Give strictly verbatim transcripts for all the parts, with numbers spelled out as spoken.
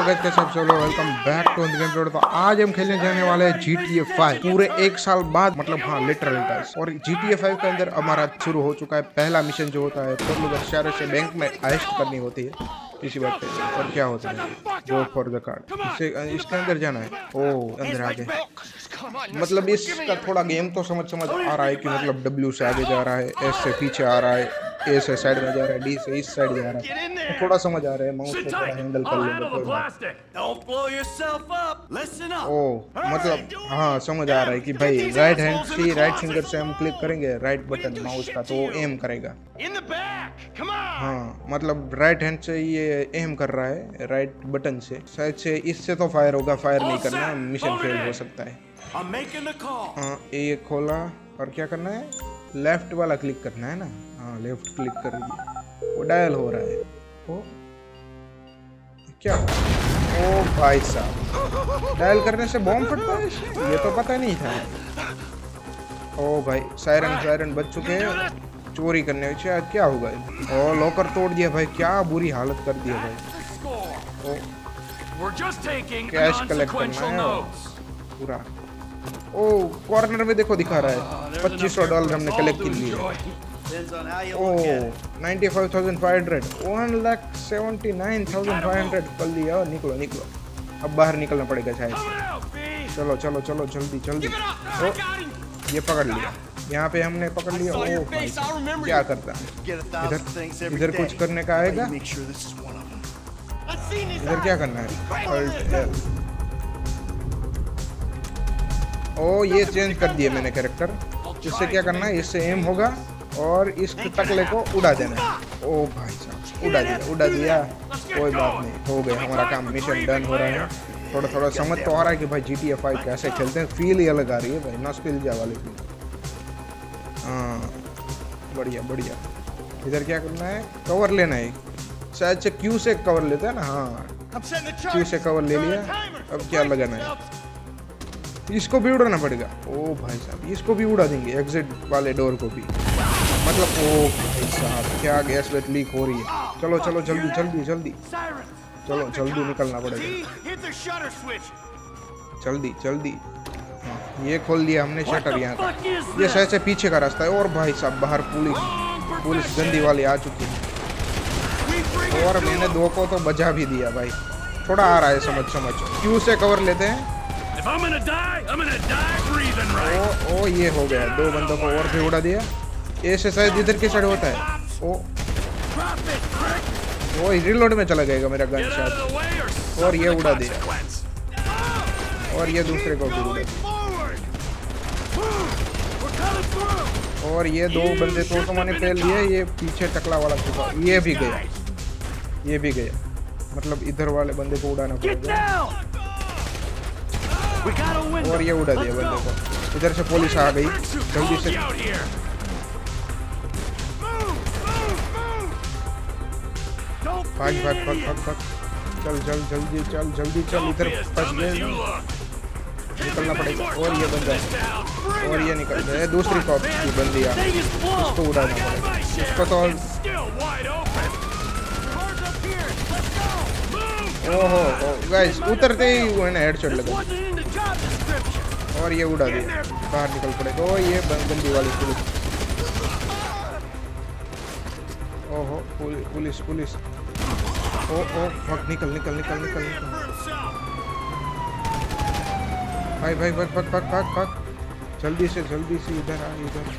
Guys कैसे आप सब लोग, welcome back to the game play. तो आज हम खेलने जाने वाले हैं जी टी ए फाइव पूरे एक साल बाद, मतलब हाँ लिटरल गाइस। और जी टी ए फाइव के अंदर हमारा शुरू हो चुका है पहला मिशन, जो होता है पोर्टुगल शहर से बैंक में अरेस्ट करनी होती है किसी बात पे। और क्या होता है, गो फॉर द कार्ड, इससे इसके अंदर जाना है। ओ अंदर आगे, मतलब इसका थोड़ा गेम तो समझ समझ आ रहा है कि मतलब डब्ल्यू से आगे जा रहा है, एस से पीछे आ रहा है, ए से साइड में जा रहा है, डी से इस साइड जा रहा है, तो थोड़ा समझ आ रहा है। माउस को थोड़ा हैंडल कर लेंगे कोई बात। ओ मतलब हाँ समझ आ रहा है कि भाई राइट हैंड से राइट फिंगर से हम क्लिक करेंगे राइट बटन माउस का, तो वो एम करेगा। हाँ मतलब राइट हैंड से ये एम कर रहा है राइट बटन से, शायद से इससे तो फायर होगा, फायर नहीं करना, मिशन फेल हो सकता है। हाँ ये खोला और क्या करना है, लेफ्ट वाला क्लिक करना है ना। हाँ लेफ्ट क्लिक कर दिया, वो डायल हो रहा है। ओ क्या, ओ भाई साहब डायल करने से बॉम्ब फटता है, ये तो पता नहीं था। ओ भाई सायरन सायरन बच चुके हैं, चोरी करने से क्या होगा। ओ लॉकर तोड़ दिया भाई, क्या बुरी हालत कर दी है भाई। ओ कैश कलेक्ट करना है पूरा। ओ कॉर्नर में देखो दिखा रहा है पच्चीस सौ डॉलर हमने कलेक्ट कर लिए। Oh ninety five thousand five hundred, one lakh seventy nine thousand five hundred कर लिया। निकलो निकलो, अब बाहर निकलना पड़ेगा शायद से। चलो चलो चलो जल्दी जल्दी। ओ ये पकड़ लिया, यहाँ पे हमने पकड़ लिया। ओ भाई क्या करता है इधर, इधर कुछ करने का आएगा। इधर क्या करना है, ओ ये चेंज कर दिया मैंने कैरेक्टर। इससे क्या करना है, इससे एम होगा और इस टकले को उड़ा देना है। ओ भाई साहब उड़ा दिया उड़ा दिया, कोई बात नहीं, हो गया हमारा काम, मिशन डन हो रहा है। थोड़ा थोड़ा समझ तो आ रहा है कि भाई जी टी ए फाइव कैसे खेलते हैं, फील ही अलग आ रही है भाई, नॉस्टैल्जिया वाली फील। हाँ बढ़िया बढ़िया। इधर क्या करना है, कवर लेना है, शायद से क्यू से कवर लेते हैं ना। हाँ क्यू से कवर ले लिया, अब क्या लगाना है, इसको भी उड़ाना पड़ेगा। ओ भाई साहब इसको भी उड़ा देंगे, एग्जिट वाले डोर को भी, मतलब ओ भाई साहब क्या गैस वेट लीक हो रही है। चलो चलो जल्दी जल्दी जल्दी, चलो जल्दी निकलना पड़ेगा, जल्दी जल्दी। हाँ ये खोल दिया हमने शटर यहाँ का, ये शायद से पीछे का रास्ता है। और भाई साहब बाहर पुलिस पुलिस गंदी वाली आ चुकी है, और मैंने दो को तो बचा भी दिया भाई। थोड़ा आ रहा है समझ समझ, क्यू से कवर लेते हैं। I'm gonna die, I'm gonna die breathing right. ओ ओ ये हो गया, दो बंदों को और भी उड़ा दिया। ऐसे शायद इधर के साइड होता है। ओ वो रिलोड में चला जाएगा मेरा गन शायद, और ये उड़ा दिया, और ये दूसरे को भी उड़ा दिया, और ये दो बंदे तो तो मैंने फेल लिए। ये पीछे टकला वाला चुका, ये भी गया, ये भी गया, मतलब इधर वाले बंदे को उड़ाना पड़ेगा। और ये उड़ा दिया बंदे को। इधर से पुलिस आ गई, जल्दी से भाग भाग भाग भाग भाग, चल चल जल्दी चल जल्दी चल, इधर फंस गए, निकलना पड़ेगा। और ये बंदा, और ये निकल गया, दूसरी कॉप की बंदी आ, इसको उड़ाना पड़ेगा, इसको तो। ओहो गाइस उतरते ही मैंने हेडशॉट लगा, और ये उड़ा दिया, बाहर निकल पड़ेगा। ओ ये गंदी वाली पुलिस, ओहो पुलिस पुलिस, ओ ओ भाग, निकल निकल निकल निकल निकल, भाई भाई भाग भाग भाग भाग भाग, जल्दी से जल्दी से इधर आ, इधर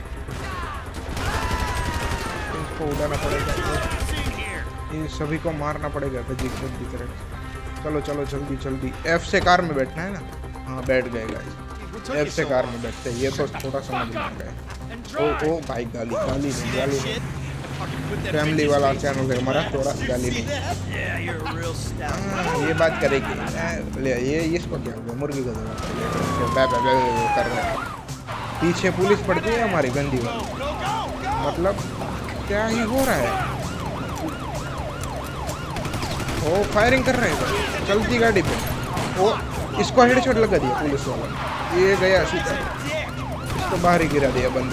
इसको उड़ाना पड़ेगा, इन सभी को मारना पड़ेगा गजी गंदी तरह। चलो चलो जल्दी जल्दी, एफ से कार में बैठना है ना। हाँ बैठ गए गाइस, एफ से कार में बैठते हैं, ये तो थोड़ा समझ में आ गया। ओ ओ भाई गाली गाली नहीं गाली नहीं, फैमिली वाला चैनल है हमारा, थोड़ा गाली नहीं। हाँ ये बात करेगी ले, ये इसको क्या हुआ, मुर्गी को कर रहा है, पीछे पुलिस पड़ती है हमारी गंदी वाली, मतलब क्या ही हो रहा है। ओ फायरिंग कर रहे हैं चलती गाड़ी पे, ओ इसको हेडशॉट लगा दिया पुलिस वाला, ये गया सीधा, इसको बाहर ही गिरा दिया बंदे।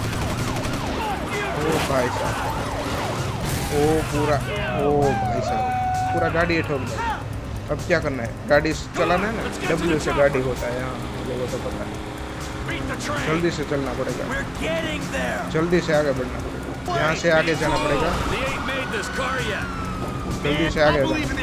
ओ भाई साहब, ओ पूरा, ओ भाई साहब पूरा गाड़ी ठोक दिया। अब क्या करना है? गाड़ी चलाना है ना, डब्ल्यू से गाड़ी होता है। हाँ मुझे वो तो पता है। जल्दी से चलना पड़ेगा, जल्दी से आगे बढ़ना पड़ेगा, यहाँ से आगे जाना पड़ेगा, जल्दी से आगे जाना।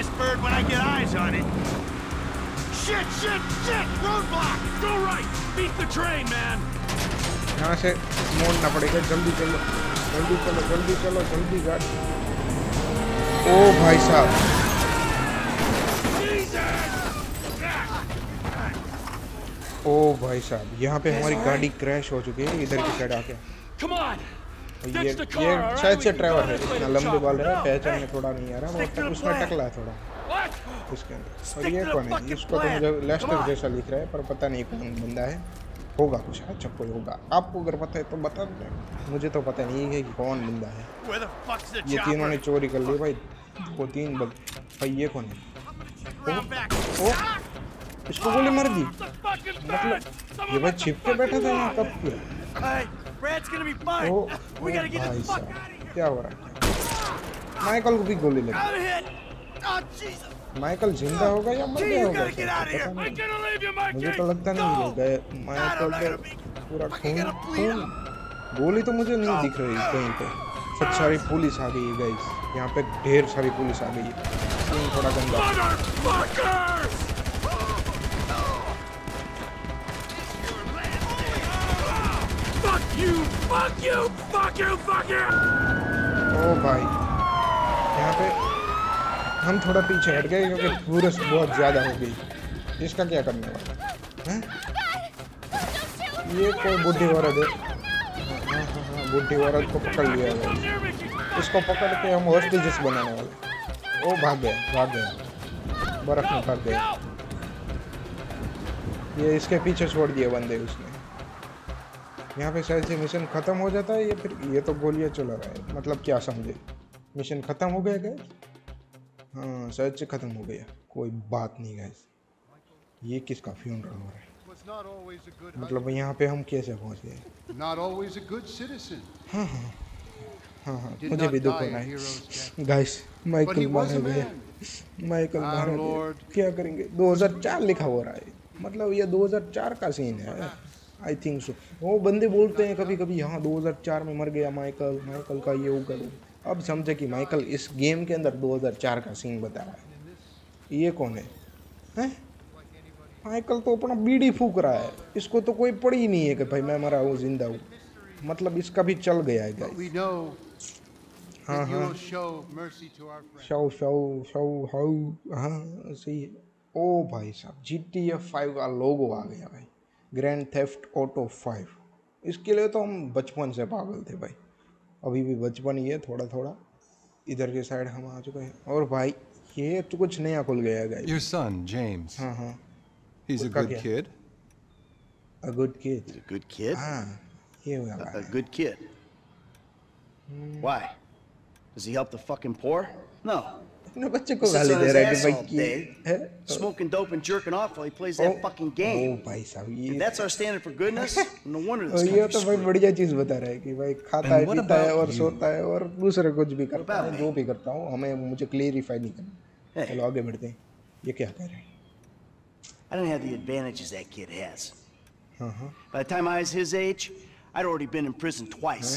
यहाँ से मोड़ना पड़ेगा, जल्दी चलो जल्दी चलो जल्दी चलो जल्दी गाड़ी। ओ भाई साहब, ओ भाई साहब, यहाँ पे हमारी गाड़ी क्रैश हो चुकी है इधर की साइड आके। ये ये शायद से ड्राइवर है, इतना लंबे बाल है, पहचान में थोड़ा नहीं आ रहा, वो उसमें टकला है थोड़ा इसके अंदर। और ये कौन है? इसको तो मुझे लेस्टर जैसा लिख रहा है पर पता नहीं कौन बंदा है, होगा कुछ अच्छा कोई होगा। आपको अगर पता है तो बता दें, मुझे तो पता नहीं है कि कौन बंदा है। ये तीनों ने चोरी कर ली भाई, वो तीन बग भाई। ये कौन है? ओ, ओ, इसको गोली मार दी। मतलब ये भाई छिप के बैठा था यहाँ कब किया? ओ, ओ भाई साहब, क्या हो रहा है? माइकल को भी गोली लगी। माइकल जिंदा होगा या मर गया होगा? पता नहीं, मुझे तो लगता नहीं गए। माइकल तो पूरा खून खून, गोली तो मुझे नहीं दिख रही कहीं पे। सब सारी पुलिस आ गई है गाइस, यहाँ पे ढेर सारी पुलिस आ गई है। सीन थोड़ा गंदा। You, fuck you, fuck you, fuck you! ओ भाई, यहाँ पे हम थोड़ा पीछे हट गए क्योंकि पुलिस बहुत ज्यादा हो गई। इसका क्या करने वाला है? ये कोई बुढ़ी औरत है। हाँ हाँ हाँ, बुढ़ी औरत को पकड़ लिया है। इसको पकड़ के हम हॉस्टेजेस बनाने वाले। ओ भाग गया, भाग गया, बर्फ में भाग गया। ये इसके पीछे छोड़ दिए बंदे उसने। यहाँ पे शायद से मिशन खत्म हो जाता है या फिर ये तो गोलियां चला रहा है, मतलब क्या समझे? मिशन खत्म हो गया गाइस? हाँ शायद से खत्म हो गया, कोई बात नहीं गाइस। ये किसका फ्यूनरल हो रहा है? मतलब यहाँ पे हम कैसे पहुँच गए? हाँ हाँ हाँ हाँ, मुझे भी दुख हो रहा है गाइस। माइकल मारा गया, माइकल मारा गया, क्या करेंगे? दो हज़ार चार लिखा हो रहा है, मतलब ये दो हज़ार चार का सीन है आई थिंक सो। वो बंदे बोलते हैं कभी कभी यहाँ दो हज़ार चार में मर गया माइकल, माइकल का ये होगा। अब समझे कि माइकल इस गेम के अंदर दो हज़ार चार का सीन बता रहा है। ये कौन है? हैं? माइकल तो अपना बीड़ी फूक रहा है, इसको तो कोई पड़ी ही नहीं है कि भाई मैं मरा हूँ जिंदा हूँ, मतलब इसका भी चल गया है गाइस। हाँ हाँ, शो शो शो हाउ, हाँ सही है। ओ भाई साहब, जी टी ए फाइव का लोगो आ गया भाई, ग्रैंड थेफ्ट ऑटो फाइव। इसके लिए तो हम बचपन से पागल थे भाई, अभी भी बचपन ही है थोड़ा थोड़ा। इधर के साइड हम आ चुके हैं। और भाई ये तो कुछ नया खुल गया है गाइस। Your son James. हाँ हाँ, He's a good kid. A good kid. He's a good kid. हाँ, ये हुआ A, a good kid. Why? Does he help the fucking poor? No. अपने बच्चे को गाली दे रहा है कि भाई की smoking dope and jerking off while he plays that fucking game. ओ भाई साहब, ये If that's our standard for goodness, no wonder this ये तो country's भाई screwed. बढ़िया चीज बता रहा है कि भाई खाता है पीता है और सोता है और दूसरे कुछ भी करता है, जो भी करता हूँ हमें मुझे क्लेरिफाई नहीं करना। चलो आगे बढ़ते हैं। ये क्या कह रहे हैं? I didn't have the advantages that kid has. हाँ हाँ, By the time I was his age, I'd already been in prison twice.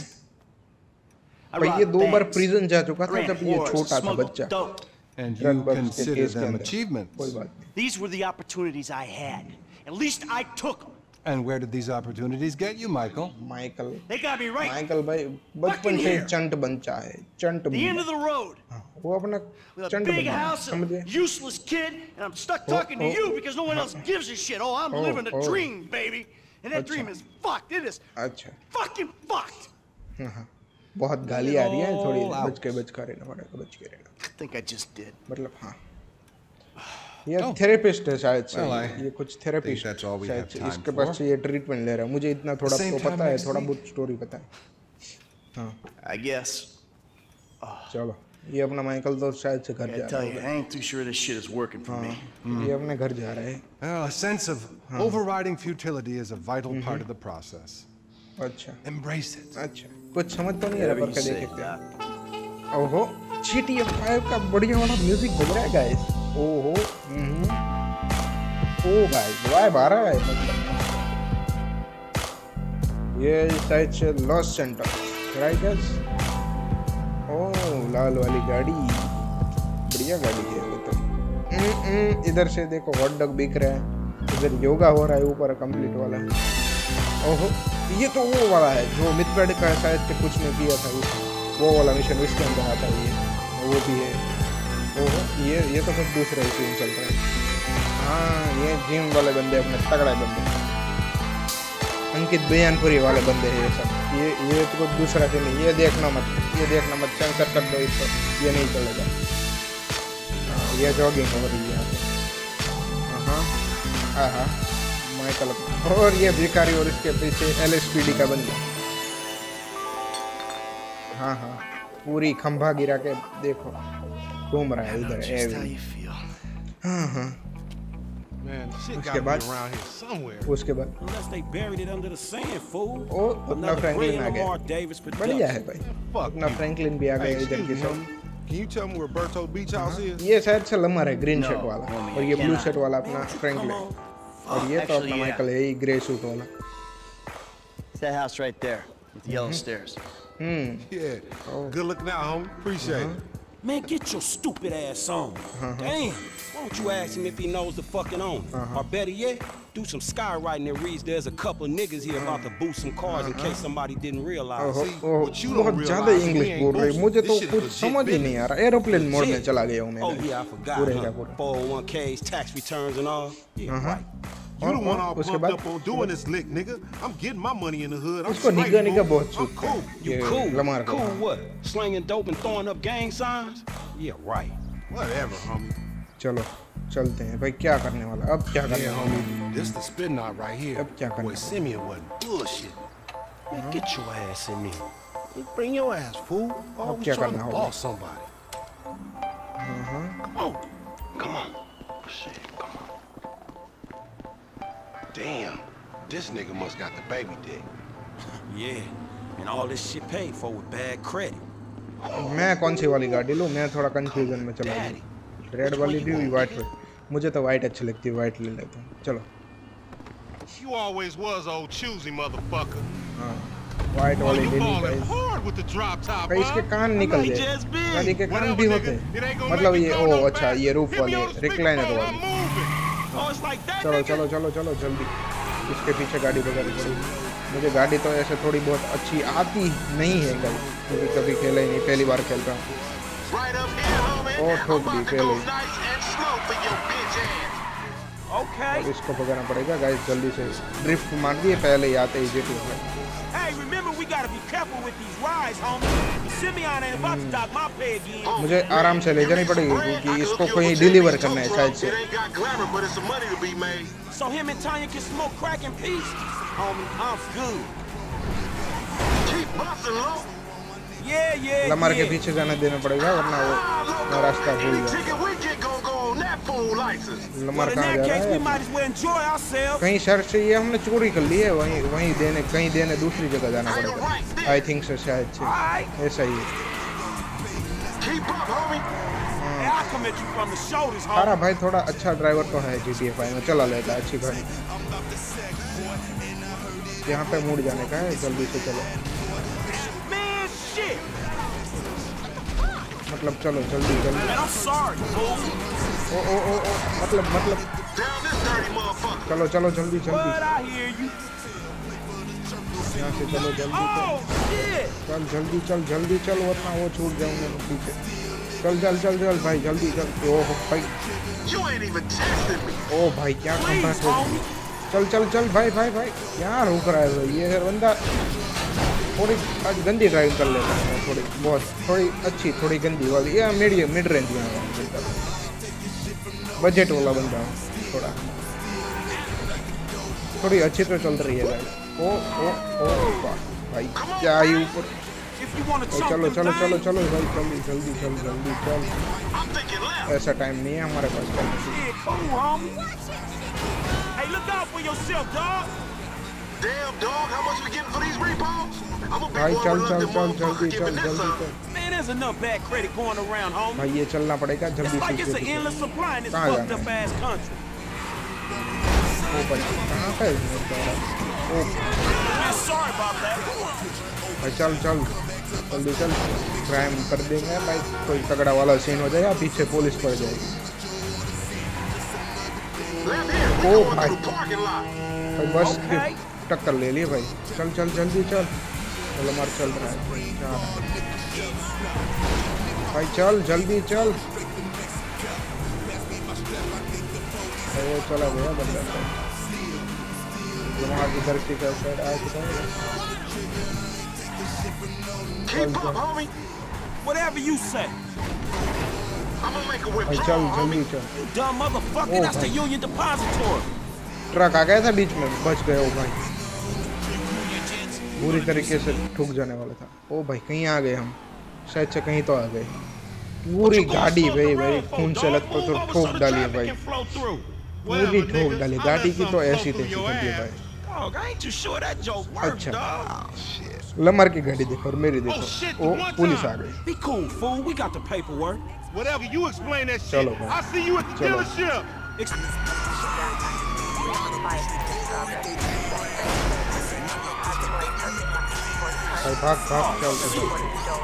I भाई ये robbed दो बार banks, प्रिजन जा चुका था ran जब ये whores, छोटा था smuggled बच्चा। dope. And Drug you bugs के consider केस के them अंदर। achievements. कोई बात नहीं। These were the opportunities I had. At least I took them. And where did these opportunities get you, Michael? Michael, They got me right. Michael भाई बचपन से चंट बंचा है, चंट The end बंचा। of the road. हाँ, वो अपना With a चंट big बंचा, house, a समझे? useless kid, and I'm stuck Oh, talking to oh, you because no one else gives a shit. Oh, I'm oh, living a oh. dream, baby. And that Acha. dream is fucked. It is अच्छा, fucking fucked. हाँ हाँ, बहुत गाली आ रही है, थोड़ी All out. बच के बच के रहना पड़ेगा, बच के रहना। I think I just did. मतलब हाँ, ये थेरेपिस्ट है शायद से। Well, I ये कुछ therapist think that's all we शायद have से, time इसके for. पास से ये ट्रीटमेंट ले रहा है। मुझे इतना थोड़ा Same तो time पता है, next थोड़ा week? बहुत स्टोरी पता है। हाँ I guess. चलो, ये अपना माइकल तो शायद से घर I जा tell रहा you, है। I ain't too sure this shit is working for me. ये अपने घर जा रहा है। Well, a sense of overriding futility is a vital part of the process. अच्छा Embrace it. अच्छा, कुछ समझ तो नहीं आ रहा Whatever पर you क्या say, देख सकते हैं। Doc. ओहो, जी टी ए फाइव का बढ़िया वाला म्यूजिक बज रहा है गाइस। ओहो, हम्म ओ भाई वाइब आ रहा है मतलब। ये शायद से लॉस सेंटर राइट गाइस। ओ लाल वाली गाड़ी बढ़िया गाड़ी है वो तो। इधर से देखो हॉट डॉग बिक रहा है, इधर योगा हो रहा है ऊपर कंप्लीट वाला। ओहो ये तो वो वाला है जो मिथपेड का शायद से कुछ ने किया था, वो वाला मिशन इसके अंदर आता है। ये वो भी है। ओहो ये ये तो कुछ दूसरा ही सीन चल रहा है। हाँ ये जिम वाले बंदे अपने तगड़ा बंदे, अंकित बयानपुरी वाले बंदे हैं ये सब। ये ये तो कुछ दूसरा भी नहीं। ये देखना मत, ये देखना मत, सेंसर कर दो इसको, ये नहीं चलेगा। हाँ ये जॉगिंग हो रही है। हाँ हाँ हाँ माइकल और ये भिखारी और इसके पीछे एल एस पी डी का बंदा। हाँ हाँ पूरी खंभा गिरा के देखो घूम रहा है इधर। हाँ हाँ उसके बाद उसके बाद ओ अपना फ्रैंकलिन आ गया। बढ़िया है भाई, अपना फ्रैंकलिन भी आ गया इधर की सब। ये शायद से लमर है ग्रीन शर्ट वाला, और ये ब्लू शर्ट वाला अपना फ्रैंकलिन, और ये तो अपना माइकल है ही ग्रे सूट वाला। That house right there with the yellow stairs. Hmm. Yeah. Oh. Good looking out, homie. Appreciate uh-huh. it. Man, get your stupid ass on. Uh-huh. Damn. Why don't you ask him if he knows the fucking owner? Uh-huh. Or better yet, do some skywriting that reads there's a couple of niggas here about to boost some cars uh-huh. in case somebody didn't realize. ओहो ओहो बहुत ज़्यादा English बोल रहे, मुझे तो कुछ समझ ही नहीं आ रहा। एरोप्लेन मोड में चला गया हूँ मैं। Oh yeah, I forgot. पूरे का पूरा। four oh one K's, tax returns and all. Yeah, uh-huh. right. You the one all pumped up on doing this lick, nigga. I'm getting my money in the hood. I'm उसको निगा निगा बहुत I'm suit है। cool. You ये cool? Lamar को। Cool what? Slinging dope and throwing up gang signs? Yeah, right. Whatever, homie. चलो चलते हैं भाई। क्या करने वाला अब? क्या करने Yeah, वाला? homie. This the spin knot right here. अब क्या करने Boy, Simeon wasn't bullshit. Man, get your ass in here. Bring your ass, fool. Always क्या trying करना to होगा? boss somebody. Come on. Come on. Shit, come on. Damn. This nigga must got the baby dick. Yeah. And all this shit paid for with bad credit. मैं कौन सी वाली गाड़ी लूँ? मैं थोड़ा कंफ्यूजन में चला गया। रेड वाली भी हुई, व्हाइट वाली। मुझे तो व्हाइट अच्छी लगती है, व्हाइट ले लेता हूँ। चलो। You always was old choosy motherfucker. हाँ व्हाइट वाली ले ली गाइस। भाई इसके कान निकल गए, गाड़ी के कान भी होते हैं। मतलब ये ओ अच्छा ये रूफ वाली रिक्लाइनर वाली। चलो चलो चलो चलो जल्दी। इसके पीछे गाड़ी वगैरह पड़ी। मुझे गाड़ी तो ऐसे थोड़ी बहुत अच्छी आती नहीं है गाड़ी, क्योंकि कभी खेला ही नहीं, पहली बार खेल रहा हूँ। ओ ठोक दी पहले। Okay. इसको पकड़ना पड़ेगा गाइस जल्दी से। ड्रिफ्ट मार दिए पहले ही आते ही जेटी में। Hey, remember we gotta be careful with these rides, homie. Simeon ain't about to dock my pay again. मुझे आराम से ले जानी पड़ेगी क्योंकि इसको कहीं डिलीवर करना है शायद से। So him and Tanya can smoke crack in peace, homie. I'm good. Yeah, yeah. Lamar के yeah. पीछे जाने देना पड़ेगा वरना वो रास्ता भूल जाए। लमार कहाँ जा रहा है? कहीं शहर से ये हमने चोरी कर ली है, वहीं वहीं देने कहीं देने दूसरी जगह जाना पड़ेगा। आई थिंक से शायद से ऐसा ही है। हमारा भाई थोड़ा अच्छा ड्राइवर तो है जी टी ए फाइव में, चला लेता है अच्छी गाड़ी। यहाँ पे मुड़ जाने का है, जल्दी से चलो। मतलब चलो जल्दी जल्दी। ओ ओ ओ ओ मतलब मतलब चलो चलो जल्दी जल्दी। यहाँ से चलो जल्दी चल जल्दी चल जल्दी चल वरना वो छूट जाऊंगा मैं पीछे। चल चल चल चल भाई जल्दी चल। ओ भाई ओ भाई क्या खंभा ठोक। चल चल चल भाई भाई भाई क्या रुक रहा है भाई? ये बंदा थोड़ी आज गंदी ड्राइविंग कर लेता है, थोड़ी बहुत थोड़ी अच्छी थोड़ी गंदी वाली या मीडियम मिड रेंज में बजट वाला बंदा थोड़ा थोड़ी अच्छी तो चल रही है गाड़ी। ओ ओ ओ भाई क्या ही ऊपर। चलो चलो चलो चलो भाई जल्दी जल्दी चल जल्दी चल। ऐसा टाइम नहीं है हमारे पास। भाई चल चल चल जल्दी चल जल्दी चल। भाई ये चलना पड़ेगा जल्दी से। कहाँ जाना है? ओ भाई कहाँ पे है? ओ Sorry about that. भाई चल चल जल्दी चल, क्राइम कर देंगे भाई, कोई तगड़ा वाला सीन हो जाएगा, पीछे पुलिस पड़ जाएगी। ओ भाई भाई बस की टक्कर ले ली भाई, चल चल जल्दी चल, चलो मार चल रहा है जा रहा है भाई, चल जल्दी चल। वो चला गया बंदा, लमार की धरती का साइड आया किधर? Keep up, homie. Whatever you say. I'm gonna make a whip. भाई चल जल्दी चल। You dumb motherfucker. That's the Union Depository. Truck आ गया था बीच में, बच गए हो भाई, बुरी तरीके से ठुक जाने वाला था। ओ भाई कहीं आ गए हम, शायद से कहीं तो आ गए। पूरी गाड़ी भाई भाई खून से लथपथ तो ठोक डाली है भाई, पूरी ठोक डाली गाड़ी की तो ऐसी तैसी कर दी भाई। अच्छा लमर की गाड़ी देखो और मेरी देखो, ओ पुलिस आ गई। Be cool, fool. We got the paperwork. Whatever, you explain that shit. चलो भाई, I'll see you at the चलो। dealership. Ex- भाई भाग भाग चल चल।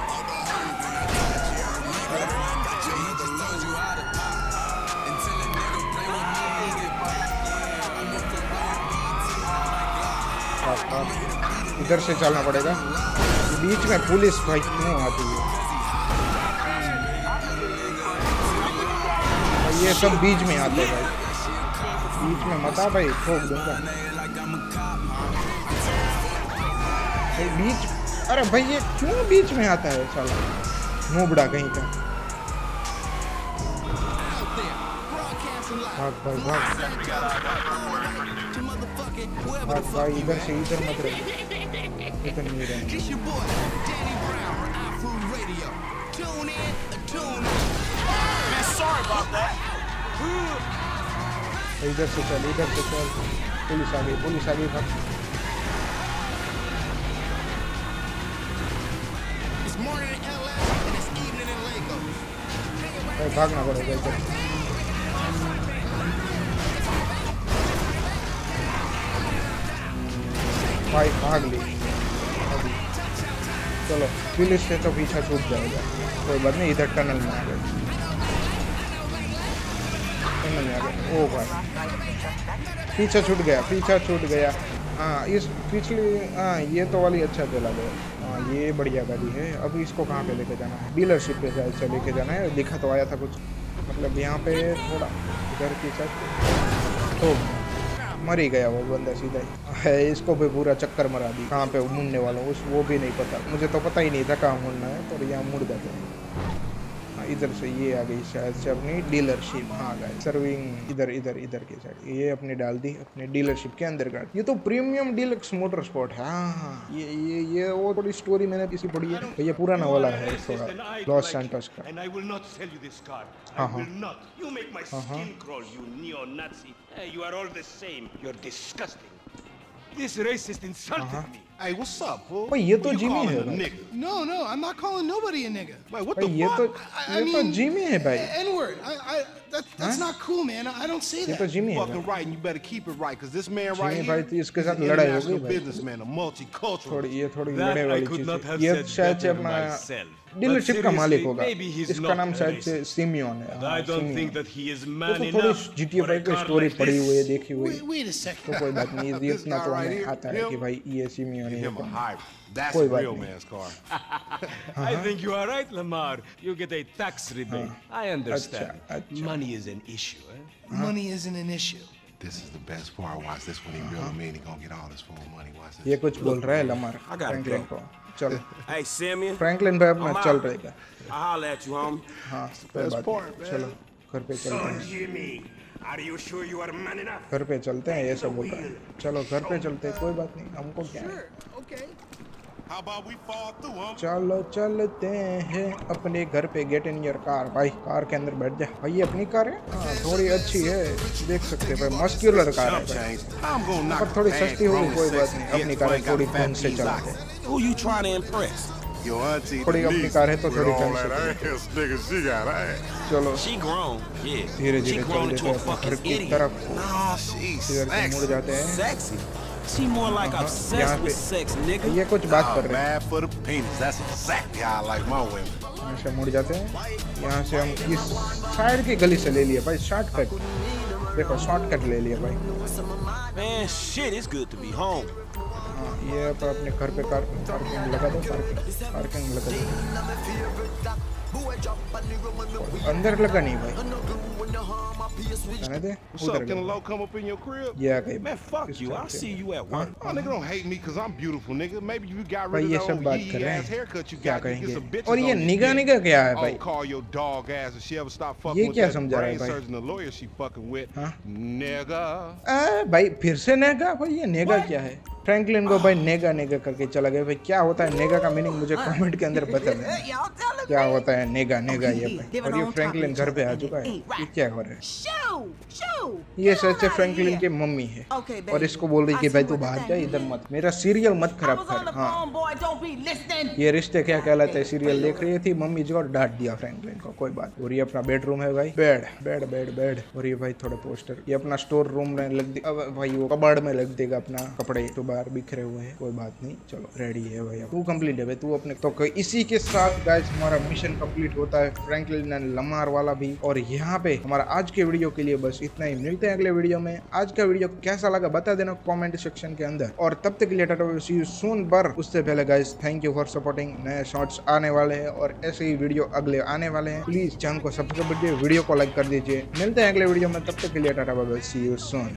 इधर से चलना पड़ेगा, बीच में पुलिस भाई क्यों आती है भाई, ये सब बीच में आते हैं भाई, बीच में मत आ भाई, ठोक दूंगा भाई बीच। अरे भाई ये क्यों बीच में आता है साला नूबड़ा कहीं का। भाग भाई भाग भाग भाई, इधर से इधर मत रहे, इधर नहीं रहना। इधर से चल, इधर से चल, पुलिस आ गई, पुलिस आ गई, भाग। भाई भागना पड़ेगा इधर। भाई भाग ली, चलो पुलिस से तो पीछा छूट जाएगा, कोई बात नहीं। इधर टनल में आ गए, टनल में आ गए। ओ भाई पीछा छूट गया, पीछा छूट गया। हाँ इस पिछली, हाँ ये तो वाली अच्छा चला गया। हाँ ये बढ़िया गाड़ी है। अब इसको कहाँ पे लेके जाना है? डीलरशिप पे शायद से लेके जाना है, लिखा तो आया था कुछ, मतलब यहाँ पे थोड़ा इधर की साइड तो मर ही गया वो बंदा सीधा ही है। इसको भी पूरा चक्कर मरा दी, कहाँ पे मुड़ने वाला हूँ उस वो भी नहीं पता, मुझे तो पता ही नहीं था कहाँ मुड़ना है, तो यहाँ मुड़ जाते हैं। हाँ इधर से ये आ गई शायद से अपनी डीलरशिप। हाँ गए सर्विंग, इधर इधर इधर की साइड ये अपनी डाल दी अपने डीलरशिप के अंदर गाड़ी। ये तो प्रीमियम डीलक्स मोटर स्पोर्ट है। हाँ ये ये ये वो थोड़ी स्टोरी मैंने किसी पढ़ी है, तो ये पुराना वाला है थोड़ा लॉस सैंटोस का। And I will not sell you this car. हाँ I हाँ will not. You make my skin crawl, you neo-Nazi. Hey, you are all the same. You're disgusting. This racist insulted me. Hey, what's up, fool? भाई ये तो You Jimmy calling है a भाई। nigga? No, no, I'm not calling nobody a nigga. Wait, what भाई the ये तो fuck? I- I ये तो mean- जिमी है भाई, N-word. I, I, that, that's not cool, man. I don't say ये that. तो जिमी है Fucking भाई। right, and you better keep it right, because this man right Jimmy here, भाई तो इसके he's साथ an लड़ाई हो गई international भाई। businessman, a multicultural. थोड़ी ये थोड़ी That लड़े I वाली could चीज not है। have ये said शायद से better अपना myself. डीलरशिप But का मालिक seriously, होगा, maybe he's इसका not नाम a शायद से racist. सिमियोन है। I हाँ, don't Simeon. think that he is ये man तो थोड़ी enough G T A for a five की car स्टोरी like पड़ी हुई है, this. देखी हुई, Wait, wait a second. तो कोई बात नहीं, ये This इतना guy तो right हमें here, आता है कि him? भाई ये सिमियोन ही Him a है। hybrid. That's कोई a बात real नहीं। man's car. I think you are right, Lamar. You get a tax rebate. I understand. अच्छा, अच्छा। Money is an issue, eh? Money isn't an issue. This is the best part. Watch this when he real mean. He gonna get all this full money. Watch this. ये कुछ बोल रहा है Lamar I gotta Franklin go. को। चलो Hey, Simeon. Franklin भाई अपना I'm चल out. रहेगा। I'll holler at you, homie. हाँ कोई बात नहीं, चलो घर पे चलते हैं, Jimmy, are you sure you are man enough? घर पे चलते हैं, ये सब बोल रहा है। चलो घर पे चलते हैं, कोई बात नहीं, हमको क्या है। Okay. How about we fall through, huh? चलो चलते हैं अपने घर पे। गेट इन योर कार भाई, कार के अंदर बैठ जा भाई। ये अपनी कार है, हाँ थोड़ी अच्छी है, देख सकते हैं भाई, मस्क्यूलर कार है भाई, I'm gonna knock पर थोड़ी a सस्ती होगी, कोई बात नहीं, अपनी कार थोड़ी ढंग से चलाते हैं। Who you trying to impress? Your auntie थोड़ी अपनी कार है तो with थोड़ी all fancy that ass, nigga, she got ass. चलो She grown, yeah. धीरे She धीरे चल grown देते into हैं a अपने घर fucking की idiot. तरफ। Nah, she's इधर से मुड़ sexy. जाते हैं। Sexy. She more like यहाँ obsessed पे with sex, nigga. ये कुछ बात कर I'm रहे हैं। bad for the penis. That's exactly how I like my women. यहाँ से मुड़ जाते हैं। यहाँ से हम इस साइड की गली से ले लिए भाई शॉर्टकट। देखो शॉर्टकट ले लिया भाई। Man, shit, it's good to be home. हाँ ये पर अपने घर पे कार पार्किंग लगा दो पार्किंग पार्किंग लगा दो। अंदर लगा नहीं भाई। जाने दे What's उधर up? Can a लगा। low come up in your crib? ये आ गई Man, fuck इस you. टाइप I'll से। see you at work. Oh, nigga, don't hate me because I'm beautiful, nigga. Maybe you got भाई rid ये of the सब old बात yee कर रहे ass हैं haircut you क्या got. You get कहेंगे some bitches और ये on your निगा dick. निगा क्या है Oh, भाई call your dog ass if she ever stop ये fucking with क्या that समझा रहा है brain भाई? surgeon, the lawyer she fucking with. हाँ? Nigga. आ, भाई फिर से नेगा भाई ये नेगा क्या है फ्रैंकलिन को भाई नेगा नेगा करके चला गया भाई क्या होता है नेगा का मीनिंग मुझे कमेंट के अंदर बता देना क्या होता है नेगा नेगा ये भाई और ये फ्रैंकलिन घर पे आ चुका है ये क्या हो रहा है ये सच है फ्रैंकलिन की मम्मी है और इसको बोल रही कि भाई तू बाहर जा इधर मत मेरा सीरियल मत खराब कर हाँ ये रिश्ते क्या कहलाते हैं सीरियल देख रही थी मम्मी जी को डांट दिया फ्रैंकलिन को कोई बात और ये अपना बेडरूम है भाई बेड बेड बेड बेड और ये भाई थोड़े पोस्टर ये अपना स्टोर रूम में लग दे अब भाई वो कबाड़ में लग देगा अपना कपड़े तो बाहर बिखरे हुए हैं कोई बात नहीं चलो रेडी है भाई तू कंप्लीट है भाई तू अपने तो इसी के साथ गाइस हमारा मिशन कंप्लीट होता है फ्रैंकलिन एंड लमार वाला भी और यहाँ पे हमारा आज के वीडियो के लिए बस इतना ही मिलते हैं अगले वीडियो में आज का वीडियो कैसा लगा बता देना कमेंट सेक्शन के अंदर और तब तक के लिए टाटा सी यू सून पर उससे पहले guys thank you for supporting नए शॉर्ट्स आने वाले हैं और ऐसे ही वीडियो अगले आने वाले हैं प्लीज चैनल को सब्सक्राइब कीजिए वीडियो को लाइक कर दीजिए मिलते हैं अगले वीडियो में तब तक के लिए tata bye bye see you soon.